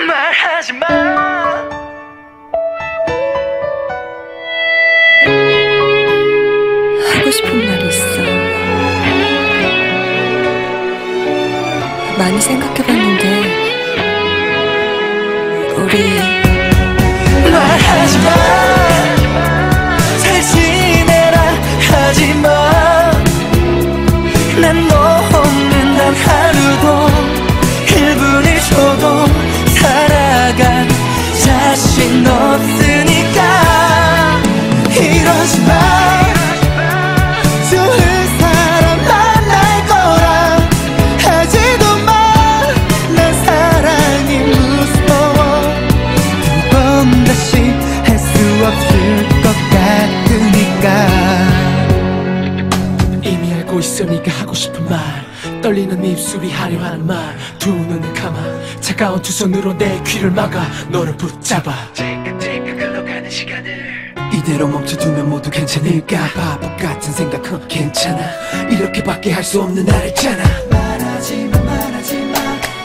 말하지 마. 하고 싶은 말이 있어. 많이 생각해봤는데 우리 말하지 마. 잘 지내라 하지 마. 난 너 없는 단 하루도 1분을 줘도 살아갈 자신 없으니까 이러지 마. 좋은 사람 만날 거라 하지도 마. 난 사랑이 무서워. 두 번 다시 할 수 없을 것 같으니까. 이미 알고 있어 네가 하고 싶은 말. 떨리는 입술이 하려 하는 말. 두 눈을 감아 차가운 두 손으로 내 귀를 막아 너를 붙잡아. 찔끔찔끔 흘러가는 시간을 이대로 멈춰두면 모두 괜찮을까. 바보 같은 생각은 괜찮아. 이렇게밖에 할 수 없는 나랬잖아. 말하지마 말하지마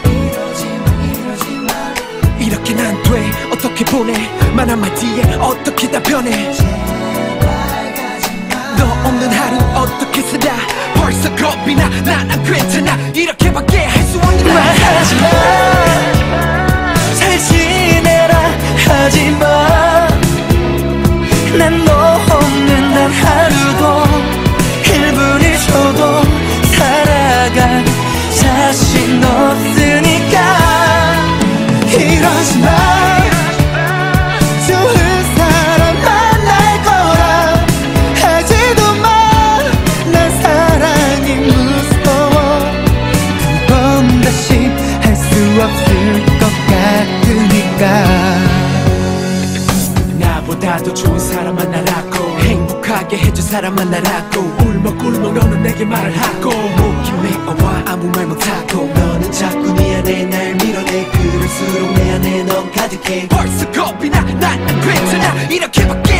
이러지마 이렇게 난 돼. 어떻게 보내 말 한마디에 어떻게 답변해. 너 없는 하루 어떻게 살아. 벌써 겁이 나. 난 안 괜찮아. 이렇게밖에 할 수 없는 날. 말하지마. 잘 지내라 하지마. 난 너 없는 단 하루도 1분을 줘도 살아갈 자신 없으니까 이러지 마. 좋은 사람 만날 거라 하지도 마. 난 사랑이 무서워. 두 번 다시 할 수 없을 것 같으니까. 나보다도 좋은 사람 만나라고. 행복하게 해줄 사람 만나라고. 울먹울먹 너는 내게 말을 하고. 목이 메어와 아무 말 못하고. 너는 자꾸 미안해 날 밀어내. 그럴수록 내 안에 넌 가득해. 벌써 겁이 나. 난 안 괜찮아. 이렇게밖에